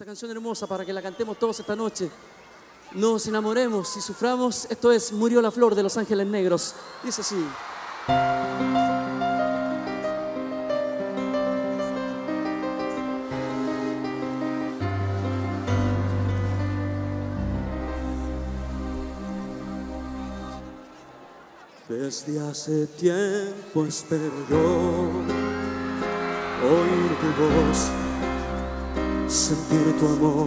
canción hermosa para que la cantemos todos esta noche. Nos enamoremos y suframos. Esto es Murió la flor de Los Ángeles Negros. Dice así. Desde hace tiempo espero yo oír tu voz, sentir tu amor,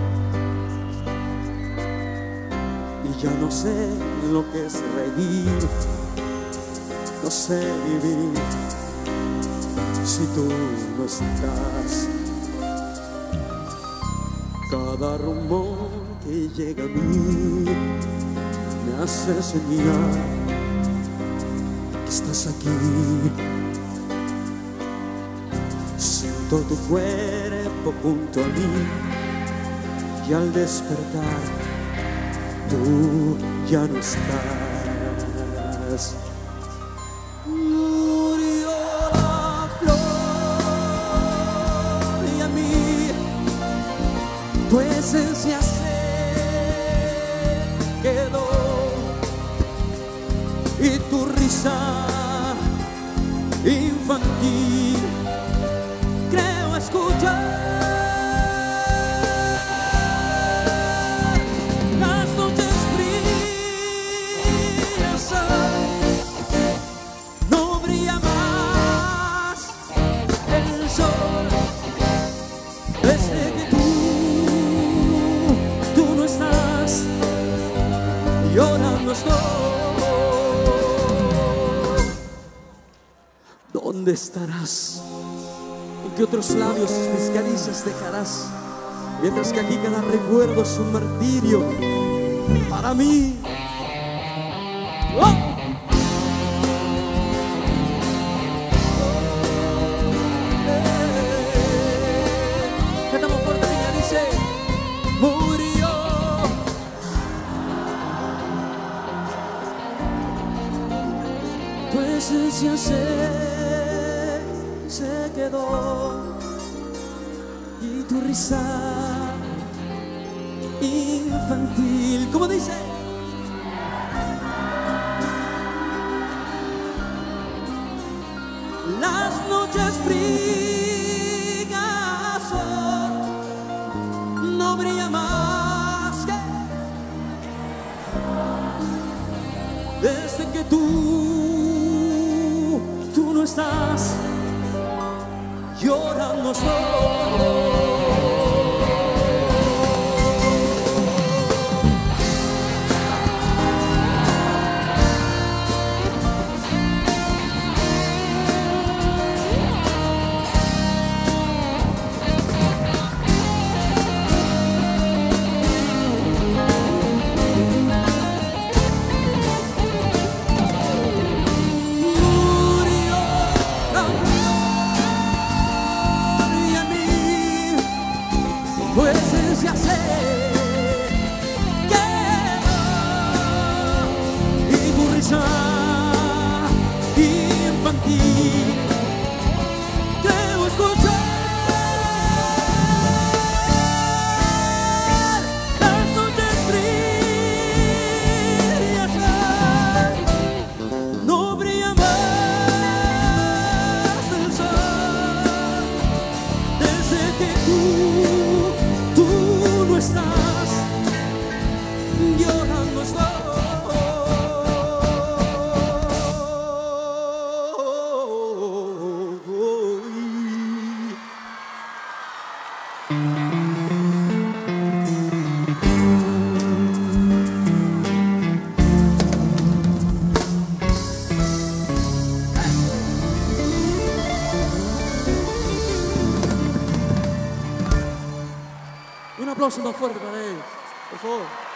y ya no sé lo que es reír, no sé vivir si tú no estás. Cada rumor que llega a mí me hace soñar que estás aquí. Siento tu cuerpo junto a mí y al despertar tú ya no estás. Murió la flor y a mí tu esencia se quedó y tu risa infantil creo escuchar. Las noches frías, no brilla más el sol. Desde que tú no estás, llorando estoy. ¿Dónde estarás? ¿En qué otros labios mis caricias dejarás? Mientras que aquí cada recuerdo es un martirio para mí. ¡Oh! Cantamos fuerte, niña, dice: murió. Tu esencia se quedó y tu risa infantil, ¿cómo dice? Las noches frías no brilla más que desde que tú no estás, llorando estoy. Tu esencia se quedó y tu risa infantil creo escuchar. Las noches frías no brilla más el sol desde que tú no estás, llorando estoy. Un aplauso más fuerte para él, por favor.